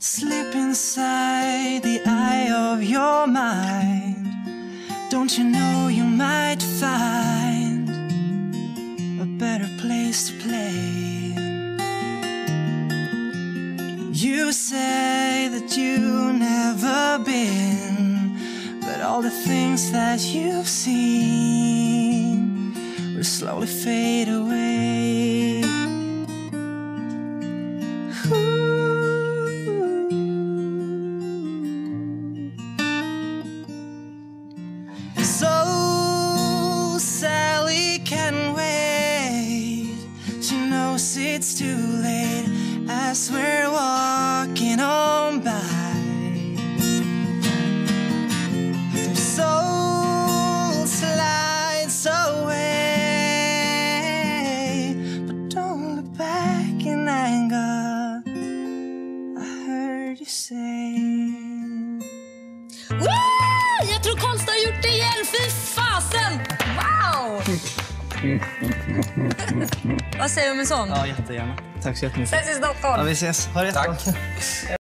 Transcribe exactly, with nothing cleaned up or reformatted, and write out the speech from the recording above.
slip inside the eye of your mind. Don't you know you might find a better place to play? You say that you've never been, but all the things that you've seen will slowly fade away. So Sally can wait. She knows it's too late as we're walking on by. Her soul slides away, but don't look back in anger. I heard you say. Woo! Jag tror Konst har gjort det igen. Fy fasen! Wow! Vad säger du om en sån? Ja, jättegärna. Tack så jättemycket. Ses i Stockholm. Ja, vi ses. Ha det. Tack.